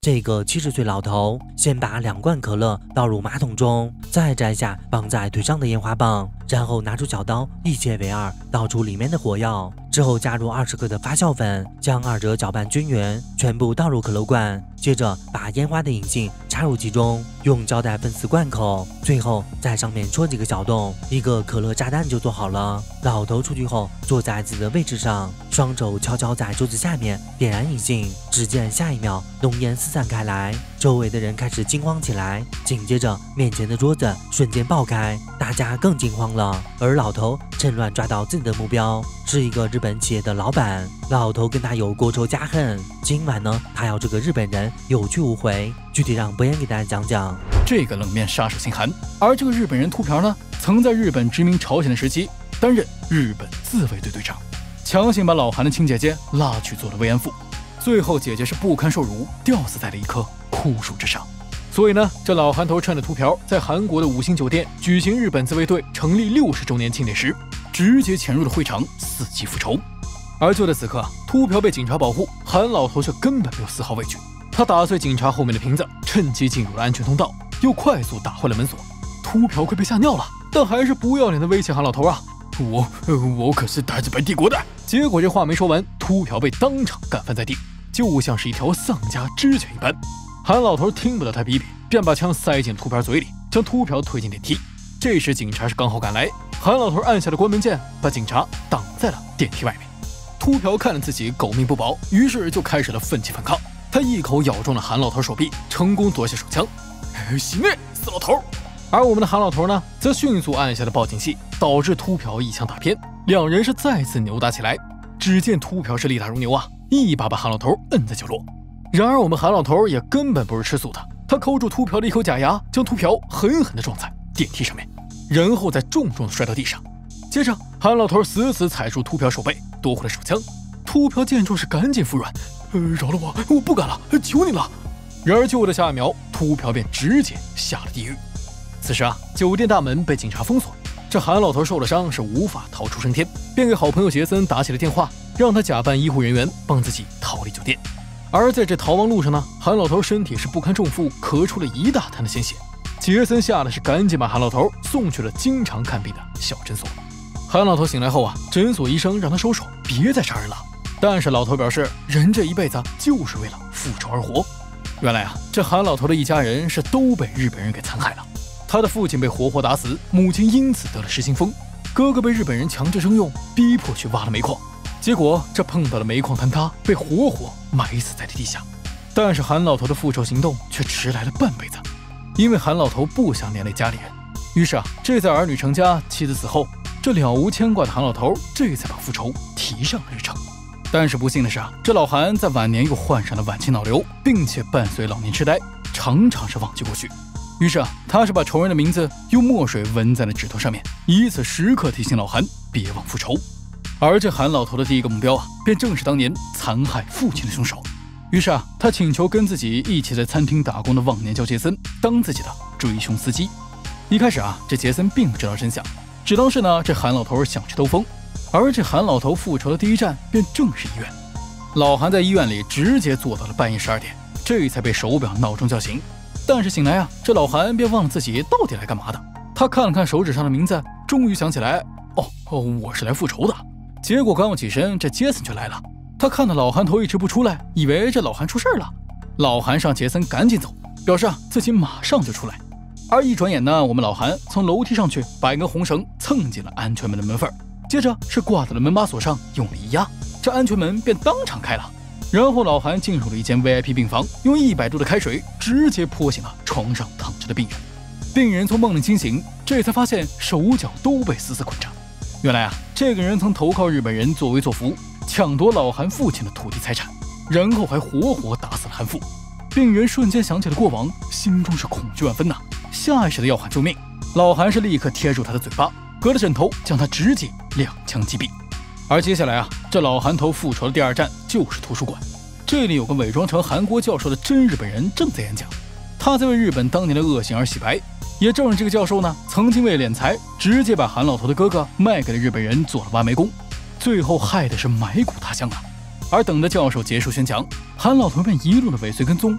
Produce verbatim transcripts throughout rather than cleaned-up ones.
这个七十岁老头先把两罐可乐倒入马桶中，再摘下绑在腿上的烟花棒，然后拿出小刀一切为二，倒出里面的火药，之后加入二十克的发酵粉，将二者搅拌均匀，全部倒入可乐罐，接着把烟花的引信插入其中，用胶带封死罐口，最后在上面戳几个小洞，一个可乐炸弹就做好了。老头出去后，坐在自己的位置上，双手悄悄在桌子下面点燃引信，只见下一秒浓烟四散开来，周围的人开始惊慌起来，紧接着面前的桌子瞬间爆开，大家更惊慌了。而老头趁乱抓到自己的目标，是一个日本企业的老板。老头跟他有国仇家恨，今晚呢，他要这个日本人有去无回。具体让博言给大家讲讲。 这个冷面杀手姓韩，而这个日本人秃瓢呢，曾在日本殖民朝鲜的时期担任日本自卫队队长，强行把老韩的亲姐姐拉去做了慰安妇，最后姐姐是不堪受辱，吊死在了一棵枯树之上。所以呢，这老韩头趁着秃瓢在韩国的五星酒店举行日本自卫队成立六十周年庆典时，直接潜入了会场，伺机复仇。而就在此刻，秃瓢被警察保护，韩老头却根本没有丝毫畏惧。他打碎警察后面的瓶子，趁机进入了安全通道，又快速打坏了门锁。秃瓢快被吓尿了，但还是不要脸的威胁韩老头啊！我我可是大日本帝国的。结果这话没说完，秃瓢被当场干翻在地，就像是一条丧家指甲一般。韩老头听不得他逼逼，便把枪塞进秃瓢嘴里，将秃瓢推进电梯。这时警察是刚好赶来，韩老头按下了关门键，把警察挡在了电梯外面。秃瓢看了自己狗命不保，于是就开始了奋起反抗。他一口咬中了韩老头手臂，成功夺下手枪。熄灭，死老头！而我们的韩老头呢，则迅速按下了报警器，导致秃瓢一枪打偏，两人是再次扭打起来。只见秃瓢是力大如牛啊，一把把韩老头摁在角落。然而我们韩老头也根本不是吃素的，他抠住秃瓢的一口假牙，将秃瓢狠狠地撞在电梯上面，然后再重重地摔到地上。接着韩老头死死踩住秃瓢手背，夺回了手枪。秃瓢见状是赶紧服软，呃，饶了我，我不敢了，求你了。然而就在下一秒，秃瓢便直接下了地狱。此时啊，酒店大门被警察封锁，这韩老头受了伤，是无法逃出升天，便给好朋友杰森打起了电话，让他假扮医护人员帮自己逃离酒店。而在这逃亡路上呢，韩老头身体是不堪重负，咳出了一大滩的鲜血。杰森吓得是赶紧把韩老头送去了经常看病的小诊所。韩老头醒来后啊，诊所医生让他收手，别再杀人了。但是老头表示，人这一辈子就是为了复仇而活。原来啊，这韩老头的一家人是都被日本人给残害了。他的父亲被活活打死，母亲因此得了失心疯，哥哥被日本人强制征用，逼迫去挖了煤矿，结果这碰到了煤矿坍塌，被活活埋死在了地下。但是韩老头的复仇行动却迟来了半辈子，因为韩老头不想连累家里人。于是啊，这在儿女成家，妻子死后，这了无牵挂的韩老头这才把复仇提上了日程。但是不幸的是啊，这老韩在晚年又患上了晚期脑瘤，并且伴随老年痴呆，常常是忘记过去。于是啊，他是把仇人的名字用墨水纹在了指头上面，以此时刻提醒老韩别忘复仇。而这韩老头的第一个目标啊，便正是当年残害父亲的凶手。于是啊，他请求跟自己一起在餐厅打工的忘年交杰森当自己的追凶司机。一开始啊，这杰森并不知道真相，只当是呢这韩老头想去兜风。而这韩老头复仇的第一站便正是医院。老韩在医院里直接坐到了半夜十二点，这才被手表闹钟叫醒。但是醒来啊，这老韩便忘了自己到底来干嘛的。他看了看手指上的名字，终于想起来，哦哦，我是来复仇的。结果刚要起身，这杰森就来了。他看到老韩头一直不出来，以为这老韩出事了。老韩让杰森赶紧走，表示啊自己马上就出来。而一转眼呢，我们老韩从楼梯上去，把一根红绳蹭进了安全门的门缝，接着是挂在了门把锁上，用力一压，这安全门便当场开了。然后老韩进入了一间 V I P 病房，用一百度的开水直接泼醒了床上躺着的病人。病人从梦里惊醒，这才发现手脚都被死死捆着。原来啊，这个人曾投靠日本人作威作福，抢夺老韩父亲的土地财产，然后还活活打死了韩父。病人瞬间想起了过往，心中是恐惧万分呐、啊，下意识的要喊救命。老韩是立刻贴住他的嘴巴，隔着枕头将他直接两枪击毙。而接下来啊，这老韩头复仇的第二站就是图书馆。这里有个伪装成韩国教授的真日本人正在演讲，他在为日本当年的恶行而洗白。也正是这个教授呢，曾经为敛财，直接把韩老头的哥哥卖给了日本人做了挖煤工，最后害的是埋骨他乡啊。而等到教授结束宣讲，韩老头便一路的尾随跟踪，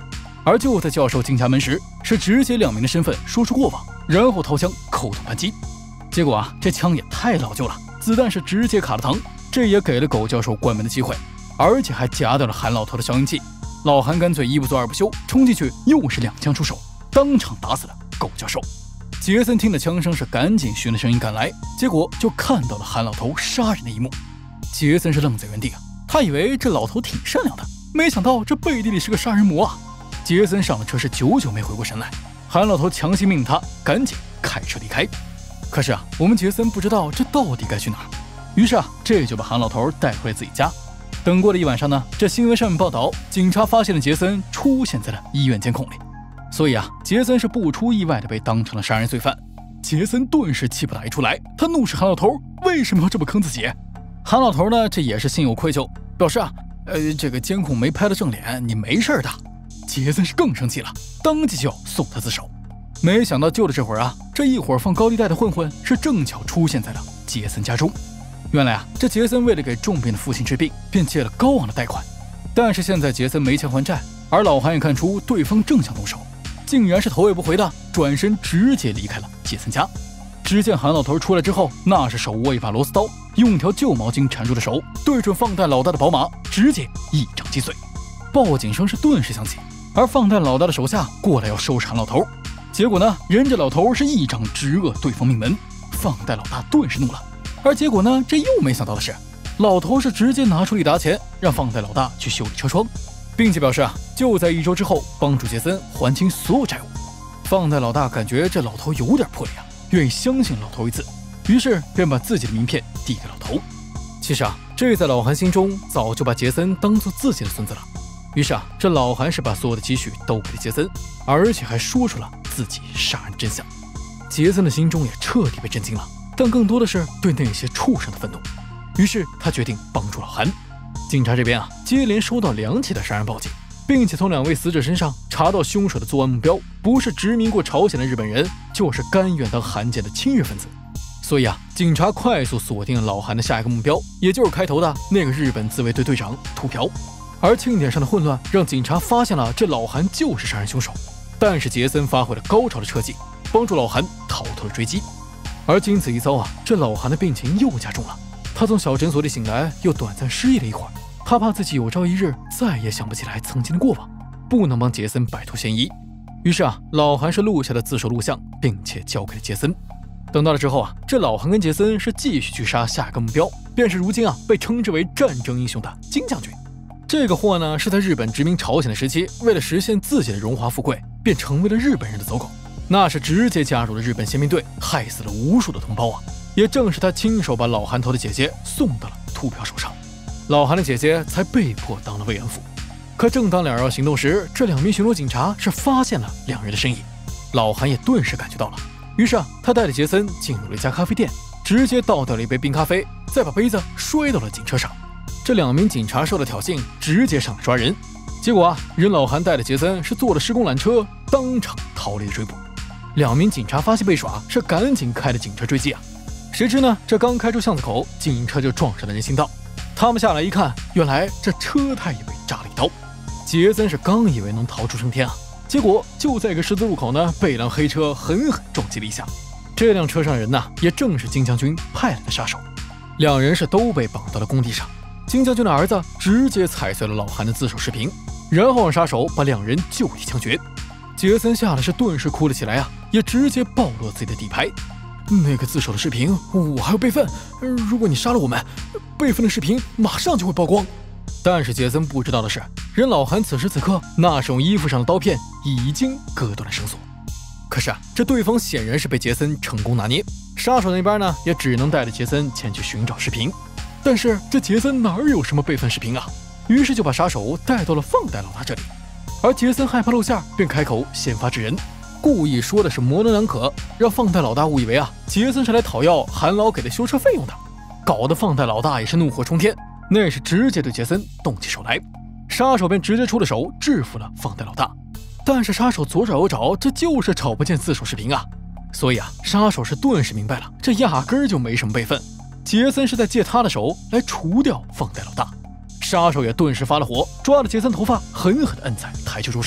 而就在教授进家门时，是直接两名的身份说出过往，然后掏枪扣动扳机。结果啊，这枪也太老旧了，子弹是直接卡了膛，这也给了狗教授关门的机会，而且还夹掉了韩老头的消音器。老韩干脆一不做二不休，冲进去又是两枪出手，当场打死了狗教授。杰森听了枪声是赶紧循着声音赶来，结果就看到了韩老头杀人的一幕。杰森是愣在原地啊，他以为这老头挺善良的，没想到这背地里是个杀人魔啊！杰森上了车是久久没回过神来，韩老头强行命令他赶紧开车离开。可是啊，我们杰森不知道这到底该去哪儿，于是啊，这就把韩老头带回了自己家。等过了一晚上呢，这新闻上面报道，警察发现了杰森出现在了医院监控里，所以啊，杰森是不出意外的被当成了杀人罪犯。杰森顿时气不打一处来，他怒视韩老头为什么要这么坑自己。韩老头呢，这也是心有愧疚，表示啊，呃，这个监控没拍到正脸，你没事的。杰森是更生气了，当即就要送他自首。没想到就在这会儿啊，这一伙放高利贷的混混是正巧出现在了杰森家中。原来啊，这杰森为了给重病的父亲治病，便借了高昂的贷款。但是现在杰森没钱还债，而老韩也看出对方正想动手，竟然是头也不回的转身直接离开了杰森家。只见韩老头出来之后，那是手握一把螺丝刀，用条旧毛巾缠住了手，对准放贷老大的宝马直接一掌击碎。报警声是顿时响起，而放贷老大的手下过来要收拾韩老头，结果呢，人家老头是一掌直扼对方命门，放贷老大顿时怒了。而结果呢，这又没想到的是，老头是直接拿出一沓钱，让放贷老大去修理车窗，并且表示啊，就在一周之后帮助杰森还清所有债务。放贷老大感觉这老头有点魄力啊，愿意相信老头一次，于是便把自己的名片递给老头。其实啊，这在老韩心中早就把杰森当做自己的孙子了。于是啊，这老韩是把所有的积蓄都给了杰森，而且还说出了自己杀人真相。杰森的心中也彻底被震惊了，但更多的是对那些畜生的愤怒。于是他决定帮助老韩。警察这边啊，接连收到两起的杀人报警，并且从两位死者身上查到凶手的作案目标不是殖民过朝鲜的日本人，就是甘愿当汉奸的亲日分子。所以啊，警察快速锁定了老韩的下一个目标，也就是开头的那个日本自卫队队长秃瓢。而庆典上的混乱让警察发现了这老韩就是杀人凶手，但是杰森发挥了高超的车技，帮助老韩逃脱了追击。而经此一遭啊，这老韩的病情又加重了。他从小诊所里醒来，又短暂失忆了一会儿。他怕自己有朝一日再也想不起来曾经的过往，不能帮杰森摆脱嫌疑。于是啊，老韩是录下了自首录像，并且交给了杰森。等到了之后啊，这老韩跟杰森是继续去杀下一个目标，便是如今啊被称之为战争英雄的金将军。这个货呢，是在日本殖民朝鲜的时期，为了实现自己的荣华富贵，便成为了日本人的走狗。那是直接加入了日本宪兵队，害死了无数的同胞啊！也正是他亲手把老韩头的姐姐送到了秃瓢手上，老韩的姐姐才被迫当了慰安妇。可正当两人要行动时，这两名巡逻警察是发现了两人的身影，老韩也顿时感觉到了。于是啊，他带着杰森进入了一家咖啡店，直接倒掉了一杯冰咖啡，再把杯子摔到了警车上。这两名警察受了挑衅，直接上来抓人。结果啊，任老韩带着杰森是坐了施工缆车，当场逃离了追捕。两名警察发现被耍，是赶紧开了警车追击啊。谁知呢，这刚开出巷子口，警车就撞上了人行道。他们下来一看，原来这车胎也被扎了一刀。杰森是刚以为能逃出升天啊，结果就在一个十字路口呢，被一辆黑车狠狠撞击了一下。这辆车上的人呢，也正是金将军派来的杀手。两人是都被绑到了工地上。金将军的儿子直接踩碎了老韩的自首视频，然后让杀手把两人就地枪决。杰森吓得是顿时哭了起来啊，也直接暴露自己的底牌。那个自首的视频我还要备份，如果你杀了我们，备份的视频马上就会曝光。但是杰森不知道的是，任老韩此时此刻那手衣服上的刀片已经割断了绳索。可是啊，这对方显然是被杰森成功拿捏，杀手那边呢也只能带着杰森前去寻找视频。但是这杰森哪有什么备份视频啊？于是就把杀手带到了放贷老大这里，而杰森害怕露馅，便开口先发制人，故意说的是模棱两可，让放贷老大误以为啊杰森是来讨要韩老给的修车费用的，搞得放贷老大也是怒火冲天，那是直接对杰森动起手来。杀手便直接出了手制服了放贷老大，但是杀手左找右找，这就是找不见自首视频啊，所以啊，杀手是顿时明白了，这压根儿就没什么备份。杰森是在借他的手来除掉放贷老大，杀手也顿时发了火，抓着杰森头发狠狠地摁在台球桌上，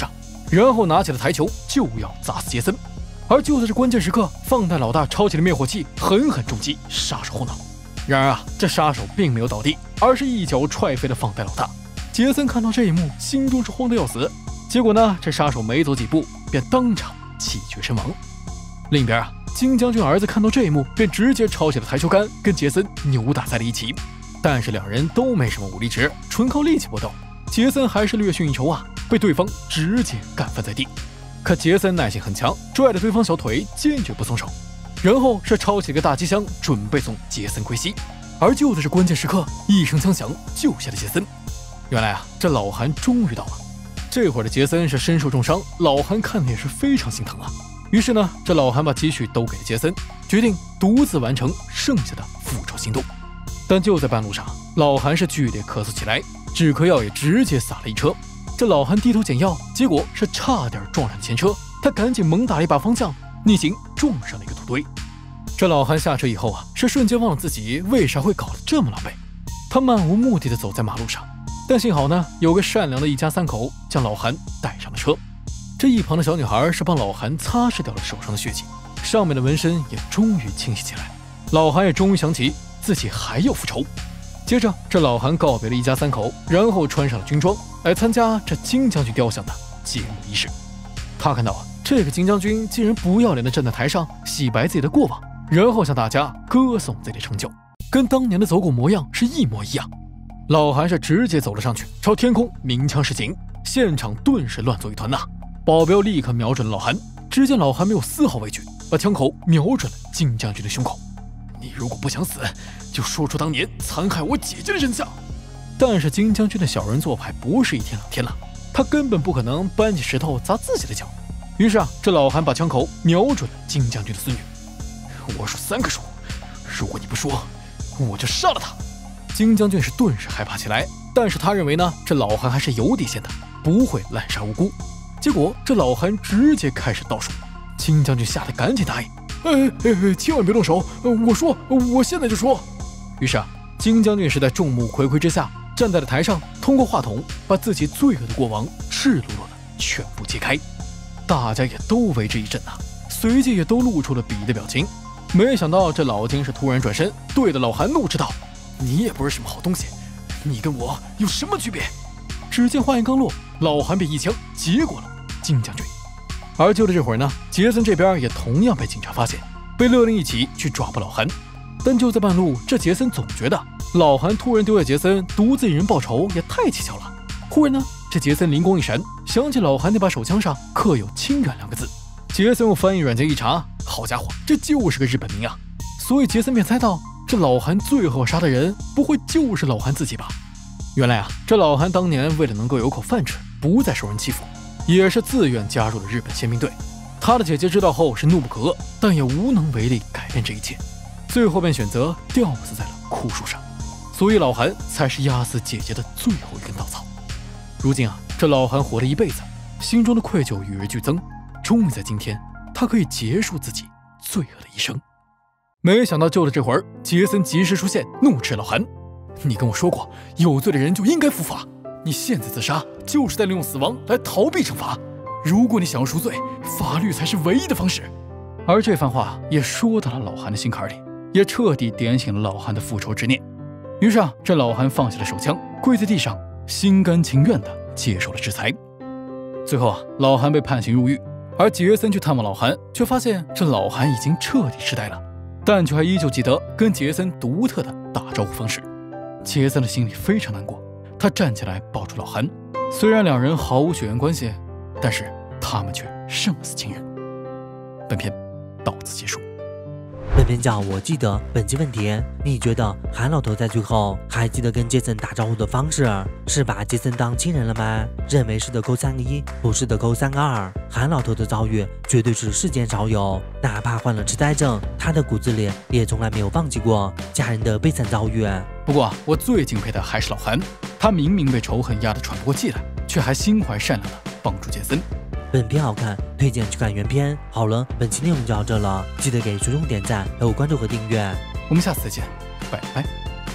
然后拿起了台球就要砸死杰森。而就在这关键时刻，放贷老大抄起了灭火器，狠狠重击杀手后脑。然而啊，这杀手并没有倒地，而是一脚踹飞了放贷老大。杰森看到这一幕，心中是慌得要死。结果呢，这杀手没走几步，便当场气绝身亡。另一边啊，金将军儿子看到这一幕，便直接抄起了台球杆，跟杰森扭打在了一起。但是两人都没什么武力值，纯靠力气搏斗。杰森还是略逊一筹啊，被对方直接干翻在地。可杰森耐性很强，拽着对方小腿，坚决不松手。然后是抄起个大机枪，准备送杰森归西。而就在这关键时刻，一声枪响救下了杰森。原来啊，这老韩终于到了。这会儿的杰森是身受重伤，老韩看的也是非常心疼啊。于是呢，这老韩把积蓄都给了杰森，决定独自完成剩下的复仇行动。但就在半路上，老韩是剧烈咳嗽起来，止咳药也直接洒了一车。这老韩低头捡药，结果是差点撞上前车，他赶紧猛打了一把方向，逆行撞上了一个土堆。这老韩下车以后啊，是瞬间忘了自己为啥会搞得这么狼狈。他漫无目的的走在马路上，但幸好呢，有个善良的一家三口将老韩带上了车。这一旁的小女孩是帮老韩擦拭掉了手上的血迹，上面的纹身也终于清晰起来。老韩也终于想起自己还要复仇。接着，这老韩告别了一家三口，然后穿上了军装，来参加这金将军雕像的揭幕仪式。他看到啊，这个金将军竟然不要脸的站在台上洗白自己的过往，然后向大家歌颂自己的成就，跟当年的走狗模样是一模一样。老韩是直接走了上去，朝天空鸣枪示警，现场顿时乱作一团呐。保镖立刻瞄准了老韩，只见老韩没有丝毫畏惧，把枪口瞄准了金将军的胸口。你如果不想死，就说出当年残害我姐姐的真相。但是金将军的小人做派不是一天两天了，他根本不可能搬起石头砸自己的脚。于是啊，这老韩把枪口瞄准了金将军的孙女。我数三个数，如果你不说，我就杀了他。金将军是顿时害怕起来，但是他认为呢，这老韩还是有底线的，不会滥杀无辜。结果这老韩直接开始倒数，金将军吓得赶紧答应。哎哎，千万别动手！我说，我现在就说。于是啊，金将军是在众目睽睽之下，站在了台上，通过话筒把自己罪恶的过往赤裸裸的全部揭开。大家也都为之一振呐、啊，随即也都露出了鄙夷的表情。没想到这老金是突然转身，对着老韩怒斥道：“你也不是什么好东西，你跟我有什么区别？”只见话音刚落，老韩便一枪结果了金将军。而就在这会儿呢，杰森这边也同样被警察发现，被勒令一起去抓捕老韩。但就在半路，这杰森总觉得老韩突然丢下杰森独自一人报仇也太蹊跷了。忽然呢，这杰森灵光一闪，想起老韩那把手枪上刻有清远两个字。杰森用翻译软件一查，好家伙，这就是个日本名啊！所以杰森便猜到，这老韩最后杀的人不会就是老韩自己吧？原来啊，这老韩当年为了能够有口饭吃，不再受人欺负，也是自愿加入了日本宪兵队。他的姐姐知道后是怒不可遏，但也无能为力改变这一切，最后便选择吊死在了枯树上。所以老韩才是压死姐姐的最后一根稻草。如今啊，这老韩活了一辈子，心中的愧疚与日俱增，终于在今天，他可以结束自己罪恶的一生。没想到就在这会儿，杰森及时出现，怒斥老韩：“你跟我说过，有罪的人就应该伏法，你现在自杀就是在利用死亡来逃避惩罚。如果你想要赎罪，法律才是唯一的方式。”而这番话也说到了老韩的心坎里，也彻底点醒了老韩的复仇之念。于是啊，这老韩放下了手枪，跪在地上，心甘情愿地接受了制裁。最后啊，老韩被判刑入狱，而杰森去探望老韩，却发现这老韩已经彻底痴呆了，但却还依旧记得跟杰森独特的打招呼方式。杰森的心里非常难过，他站起来抱住老韩，虽然两人毫无血缘关系，但是他们却胜似亲人。本片到此结束。 本片叫我记得。本期问题，你觉得韩老头在最后还记得跟杰森打招呼的方式，是把杰森当亲人了吗？认为是的扣三个一，不是的扣三个二。韩老头的遭遇绝对是世间少有，哪怕患了痴呆症，他的骨子里也从来没有放弃过家人的悲惨遭遇。 不过我最敬佩的还是老韩，他明明被仇恨压得喘不过气来，却还心怀善良的帮助杰森。 本片好看，推荐去看原片。好了，本期内容就到这了，记得给叔叔点赞，还有关注和订阅。 我们下次再见，拜拜。